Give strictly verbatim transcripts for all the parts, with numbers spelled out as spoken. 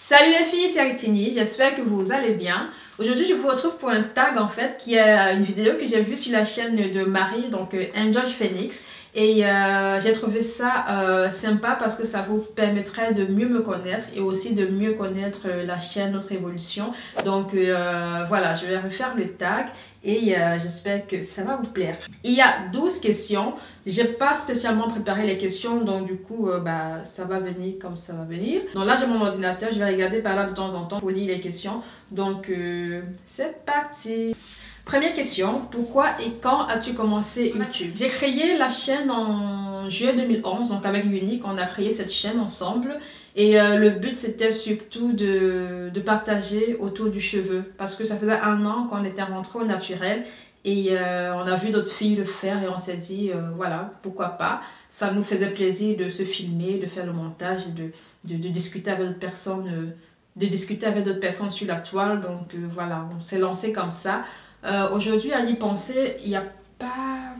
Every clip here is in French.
Salut les filles, c'est Aritini, j'espère que vous allez bien. Aujourd'hui je vous retrouve pour un tag en fait qui est une vidéo que j'ai vue sur la chaîne de Marie, donc Enjoy Phoenix. Et euh, j'ai trouvé ça euh, sympa parce que ça vous permettrait de mieux me connaître et aussi de mieux connaître la chaîne Notre Évolution. Donc euh, voilà, je vais refaire le tag et euh, j'espère que ça va vous plaire. Il y a douze questions, j'ai pas spécialement préparé les questions, donc du coup euh, bah, ça va venir comme ça va venir. Donc là j'ai mon ordinateur, je vais regarder par là de temps en temps pour lire les questions. Donc euh, c'est parti. Première question, pourquoi et quand as-tu commencé YouTube? J'ai créé la chaîne en juillet deux mille onze, donc avec Unique, on a créé cette chaîne ensemble. Et euh, le but c'était surtout de, de partager autour du cheveu, parce que ça faisait un an qu'on était rentré au naturel et euh, on a vu d'autres filles le faire et on s'est dit, euh, voilà, pourquoi pas. Ça nous faisait plaisir de se filmer, de faire le montage et de, de, de discuter avec d'autres personnes, euh, de discuter avec d'autres personnes sur la toile. Donc euh, voilà, on s'est lancé comme ça. Euh, Aujourd'hui, à y penser, il n'y a pas...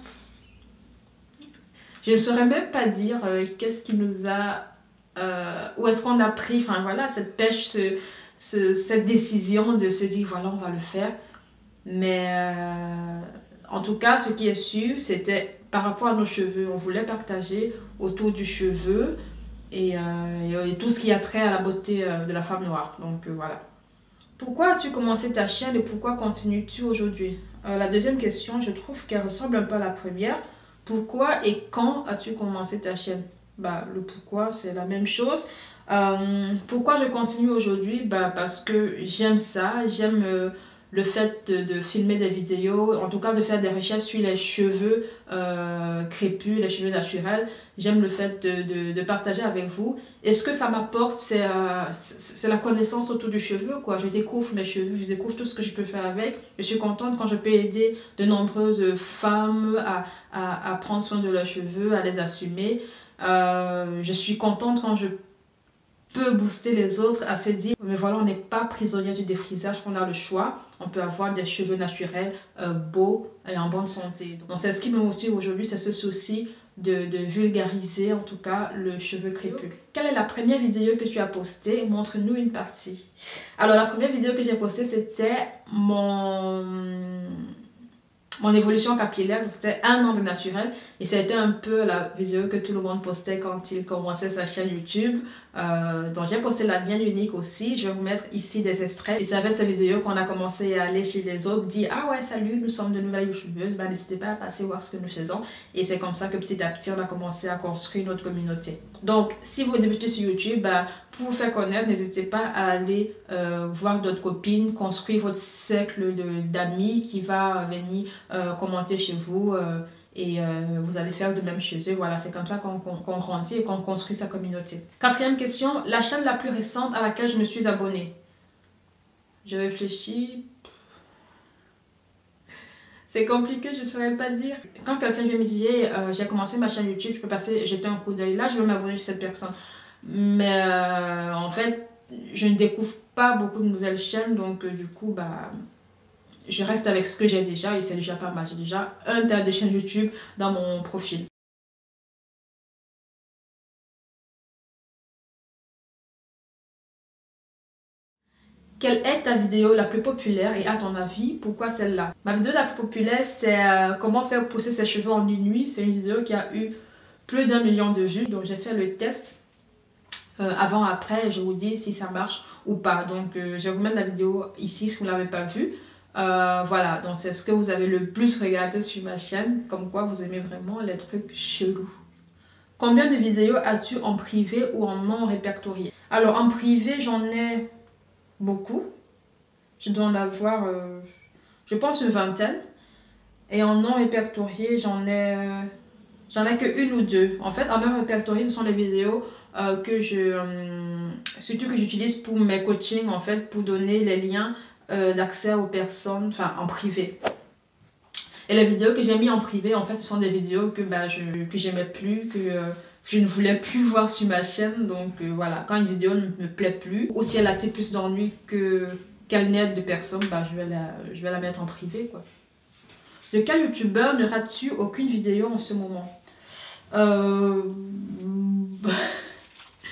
Je ne saurais même pas dire euh, qu'est-ce qui nous a... Euh, où est-ce qu'on a pris, enfin voilà, cette pêche, ce, ce, cette décision de se dire, voilà, on va le faire. Mais euh, en tout cas, ce qui est sûr, c'était par rapport à nos cheveux. On voulait partager autour du cheveu et, euh, et tout ce qui a trait à la beauté euh, de la femme noire. Donc euh, voilà. Pourquoi as-tu commencé ta chaîne et pourquoi continues-tu aujourd'hui? euh, La deuxième question, je trouve qu'elle ressemble un peu à la première. Pourquoi et quand as-tu commencé ta chaîne? Bah, le pourquoi, c'est la même chose. Euh, pourquoi je continue aujourd'hui? Bah, parce que j'aime ça, j'aime euh, le fait de, de filmer des vidéos, en tout cas de faire des recherches sur les cheveux euh, crépus, les cheveux naturels. J'aime le fait de, de, de partager avec vous. Et ce que ça m'apporte, c'est euh, c'est la connaissance autour du cheveu, quoi. Je découvre mes cheveux, je découvre tout ce que je peux faire avec. Je suis contente quand je peux aider de nombreuses femmes à, à, à prendre soin de leurs cheveux, à les assumer. Euh, je suis contente quand je peut booster les autres à se dire mais voilà, on n'est pas prisonnier du défrisage, qu'on a le choix, on peut avoir des cheveux naturels euh, beaux et en bonne santé. Donc c'est ce qui me motive aujourd'hui, c'est ce souci de, de vulgariser en tout cas le cheveu crépus. Quelle est la première vidéo que tu as postée? Montre-nous une partie. Alors la première vidéo que j'ai postée, c'était mon mon évolution capillaire, c'était un an de naturel et c'était un peu la vidéo que tout le monde postait quand il commençait sa chaîne YouTube. Euh, donc j'ai posté la mienne unique aussi, je vais vous mettre ici des extraits. Et c'est avec cette vidéo qu'on a commencé à aller chez les autres, dire ah ouais salut, nous sommes de nouvelles youtubeuses, bah, n'hésitez pas à passer voir ce que nous faisons. Et c'est comme ça que petit à petit on a commencé à construire notre communauté. Donc si vous débutez sur YouTube, bah, pour vous faire connaître, n'hésitez pas à aller euh, voir d'autres copines, construire votre cercle d'amis qui va venir euh, commenter chez vous euh, et euh, vous allez faire de même chez eux. Voilà, c'est comme ça qu'on qu'on, qu'on grandit et qu'on construit sa communauté. Quatrième question, la chaîne la plus récente à laquelle je me suis abonnée. Je réfléchis. C'est compliqué, je ne saurais pas dire. Quand quelqu'un vient me dire euh, j'ai commencé ma chaîne YouTube, je peux passer jeter un coup d'œil. Là, je vais m'abonner sur cette personne. Mais euh, en fait, je ne découvre pas beaucoup de nouvelles chaînes, donc euh, du coup, bah, je reste avec ce que j'ai déjà et c'est déjà pas mal. J'ai déjà un tas de chaînes YouTube dans mon profil. Quelle est ta vidéo la plus populaire et à ton avis, pourquoi celle-là? Ma vidéo la plus populaire, c'est euh, comment faire pousser ses cheveux en une nuit. C'est une vidéo qui a eu plus d'un million de vues, donc j'ai fait le test. Euh, avant, après, je vous dis si ça marche ou pas. Donc, euh, je vais vous mettre la vidéo ici si vous ne l'avez pas vue. Euh, voilà, donc c'est ce que vous avez le plus regardé sur ma chaîne. Comme quoi, vous aimez vraiment les trucs chelous. Combien de vidéos as-tu en privé ou en non répertorié? Alors, en privé, j'en ai beaucoup. Je dois en avoir, euh, je pense, une vingtaine. Et en non répertorié, j'en ai... Euh, J'en ai que une ou deux. En fait, en non répertorié, ce sont les vidéos euh, que je... Euh, surtout que j'utilise pour mes coachings, en fait, pour donner les liens euh, d'accès aux personnes, enfin, en privé. Et les vidéos que j'ai mis en privé, en fait, ce sont des vidéos que, bah, je que j'aimais plus, que, euh, que je ne voulais plus voir sur ma chaîne. Donc, euh, voilà, quand une vidéo ne me plaît plus, ou si elle attire plus d'ennuis que qu'elle n'aide de personnes, bah, je vais la, je vais la mettre en privé, quoi. De quel youtubeur ne rates-tu aucune vidéo en ce moment? Euh...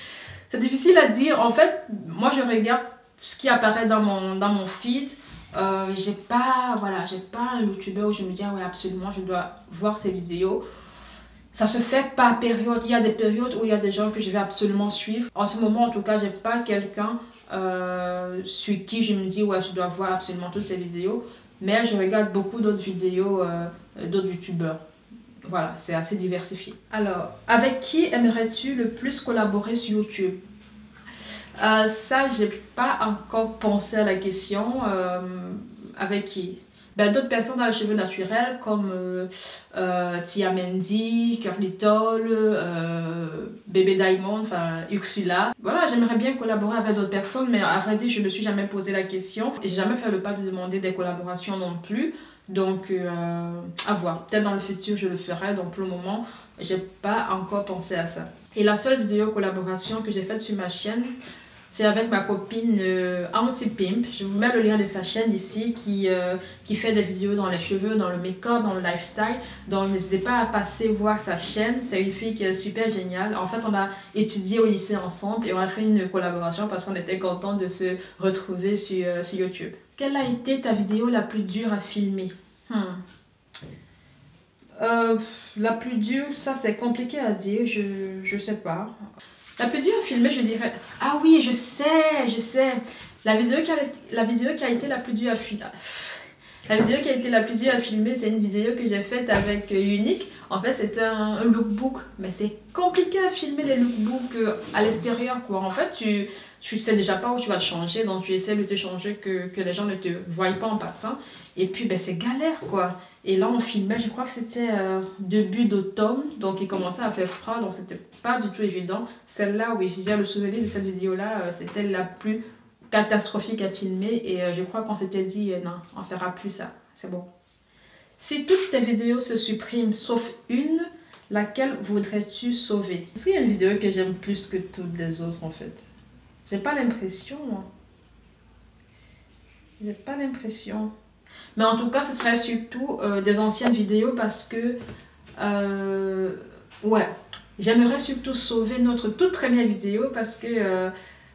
C'est difficile à dire. En fait, moi je regarde ce qui apparaît dans mon, dans mon feed. Euh, j'ai pas, voilà, j'ai pas un youtubeur où je me dis, ah ouais, absolument, je dois voir ses vidéos. Ça se fait par période. Il y a des périodes où il y a des gens que je vais absolument suivre. En ce moment, en tout cas, j'ai pas quelqu'un euh, sur qui je me dis, ouais, je dois voir absolument toutes ses vidéos. Mais je regarde beaucoup d'autres vidéos euh, d'autres youtubeurs. Voilà, c'est assez diversifié. Alors, avec qui aimerais-tu le plus collaborer sur YouTube? euh, Ça, j'ai pas encore pensé à la question. Euh, avec qui? Ben, d'autres personnes dans les cheveux naturels comme euh, euh, Tia Mendy, Curly Toll, euh, Bébé Diamond, enfin Ursula. Voilà, j'aimerais bien collaborer avec d'autres personnes, mais à vrai dire, je ne me suis jamais posé la question. Et j'ai jamais fait le pas de demander des collaborations non plus. Donc, euh, à voir. Peut-être dans le futur, je le ferai. Donc, pour le moment, j'ai pas encore pensé à ça. Et la seule vidéo collaboration que j'ai faite sur ma chaîne, c'est avec ma copine euh, Anti-Pimp. Je vous mets le lien de sa chaîne ici qui, euh, qui fait des vidéos dans les cheveux, dans le make-up, dans le lifestyle. Donc n'hésitez pas à passer voir sa chaîne. C'est une fille qui est super géniale. En fait, on a étudié au lycée ensemble et on a fait une collaboration parce qu'on était contents de se retrouver sur, euh, sur YouTube. Quelle a été ta vidéo la plus dure à filmer? hmm. euh, La plus dure, ça c'est compliqué à dire, je, je sais pas. La plus dure à filmer, je dirais... Ah oui, je sais, je sais. La vidéo qui a, la vidéo qui a été la plus dure à filmer... La vidéo qui a été la plus dure à filmer, c'est une vidéo que j'ai faite avec Unique. En fait, c'était un, un lookbook. Mais c'est compliqué à filmer les lookbooks à l'extérieur, quoi. En fait, tu, tu sais déjà pas où tu vas te changer. Donc, tu essaies de te changer que, que les gens ne te voient pas en passant. Et puis, ben, c'est galère, quoi. Et là, on filmait, je crois que c'était euh, début d'automne. Donc, il commençait à faire froid. Donc, c'était pas du tout évident. Celle-là, oui, j'ai le souvenir de cette vidéo-là. Euh, c'était la plus catastrophique à filmer. Et euh, je crois qu'on s'était dit, euh, non, on fera plus ça. C'est bon. Si toutes tes vidéos se suppriment, sauf une, laquelle voudrais-tu sauver? Est-ce qu'il y a une vidéo que j'aime plus que toutes les autres, en fait? J'ai pas l'impression, moi. J'ai pas l'impression. Mais en tout cas, ce serait surtout euh, des anciennes vidéos parce que... Euh, ouais. J'aimerais surtout sauver notre toute première vidéo parce que... Euh,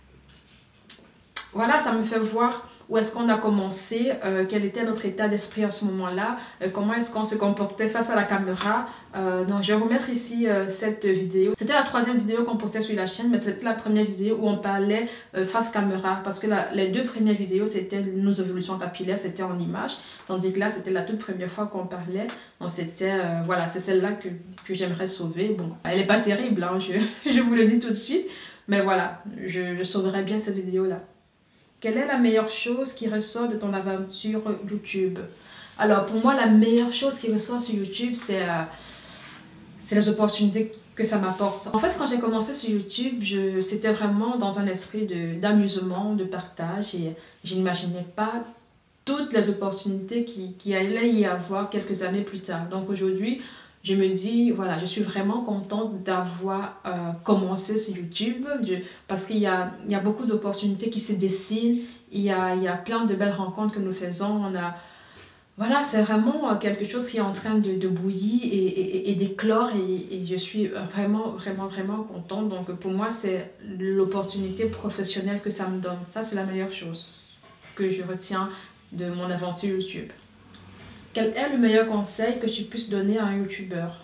voilà, ça me fait voir où est-ce qu'on a commencé, euh, quel était notre état d'esprit à ce moment-là, euh, comment est-ce qu'on se comportait face à la caméra. Euh, donc je vais remettre ici euh, cette vidéo. C'était la troisième vidéo qu'on postait sur la chaîne, mais c'était la première vidéo où on parlait euh, face caméra. Parce que la, les deux premières vidéos, c'était nos évolutions capillaires, c'était en images. Tandis que là, c'était la toute première fois qu'on parlait. Donc c'était, euh, voilà, c'est celle-là que, que j'aimerais sauver. Bon, elle n'est pas terrible, hein, je, je vous le dis tout de suite. Mais voilà, je, je sauverai bien cette vidéo-là. Quelle est la meilleure chose qui ressort de ton aventure YouTube? Alors pour moi, la meilleure chose qui ressort sur YouTube, c'est euh, c'est les opportunités que ça m'apporte. En fait, quand j'ai commencé sur YouTube, c'était vraiment dans un esprit d'amusement, de, de partage et je n'imaginais pas toutes les opportunités qui, qui allaient y avoir quelques années plus tard. Donc aujourd'hui, je me dis, voilà, je suis vraiment contente d'avoir euh, commencé sur YouTube je, parce qu'il y a, il y a beaucoup d'opportunités qui se dessinent, il y a, il y a plein de belles rencontres que nous faisons. On a, voilà, c'est vraiment quelque chose qui est en train de, de bouillir et, et, et d'éclore et, et je suis vraiment, vraiment, vraiment contente. Donc pour moi, c'est l'opportunité professionnelle que ça me donne. Ça, c'est la meilleure chose que je retiens de mon aventure YouTube. Quel est le meilleur conseil que tu puisses donner à un youtubeur?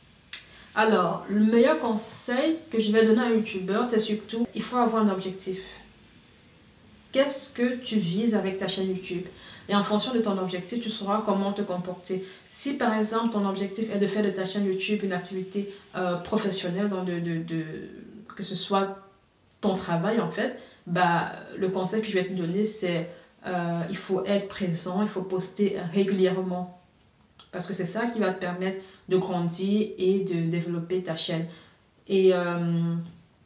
Alors, le meilleur conseil que je vais donner à un youtubeur, c'est surtout, il faut avoir un objectif. Qu'est-ce que tu vises avec ta chaîne YouTube? Et en fonction de ton objectif, tu sauras comment te comporter. Si par exemple, ton objectif est de faire de ta chaîne YouTube une activité euh, professionnelle, donc de, de, de, que ce soit ton travail en fait, bah, le conseil que je vais te donner, c'est... Euh, il faut être présent, il faut poster régulièrement parce que c'est ça qui va te permettre de grandir et de développer ta chaîne. Et, euh,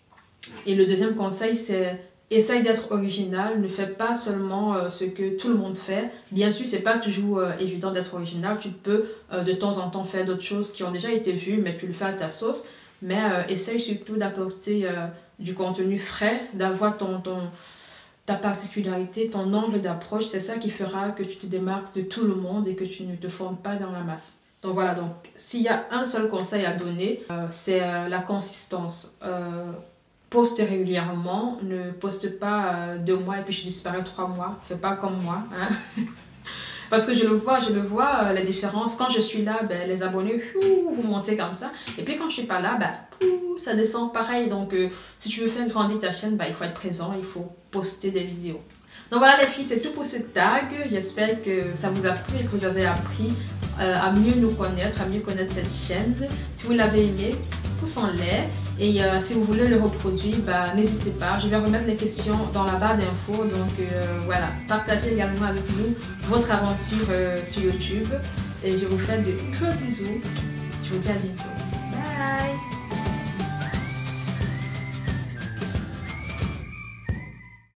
et le deuxième conseil, c'est essaye d'être original, ne fais pas seulement euh, ce que tout le monde fait. Bien sûr, c'est pas toujours euh, évident d'être original, tu peux euh, de temps en temps faire d'autres choses qui ont déjà été vues, mais tu le fais à ta sauce. Mais euh, essaye surtout d'apporter euh, du contenu frais, d'avoir ton... ton ta particularité, ton angle d'approche, c'est ça qui fera que tu te démarques de tout le monde et que tu ne te formes pas dans la masse. Donc voilà, donc s'il y a un seul conseil à donner, euh, c'est euh, la consistance. Euh, poste régulièrement, ne poste pas euh, deux mois et puis je disparais trois mois. Fais pas comme moi. Hein. Parce que je le vois, je le vois, euh, la différence. Quand je suis là, ben, les abonnés, ouh, vous montez comme ça. Et puis quand je suis pas là, ben, ouh, ça descend pareil. Donc euh, si tu veux faire grandir ta chaîne, ben, il faut être présent, il faut poster des vidéos. Donc voilà les filles, c'est tout pour ce tag. J'espère que ça vous a plu et que vous avez appris euh, à mieux nous connaître, à mieux connaître cette chaîne. Si vous l'avez aimé, pouce en l'air. Et euh, si vous voulez le reproduire, bah, n'hésitez pas. Je vais remettre les questions dans la barre d'infos. Donc euh, voilà, partagez également avec nous votre aventure euh, sur YouTube. Et je vous fais de gros bisous. Je vous dis à bientôt. Bye!